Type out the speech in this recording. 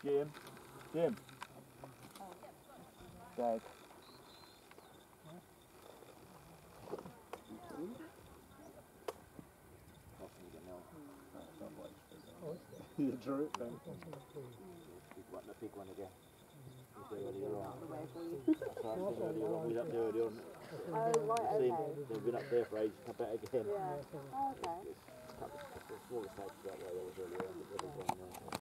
Jim. Jim. Stag. You drew it then. The big one again. Earlier on. We up there earlier on. Oh, right, okay. They've been up there for ages, come back again. Yeah. Oh, okay. The smallest stags that way, that was earlier on.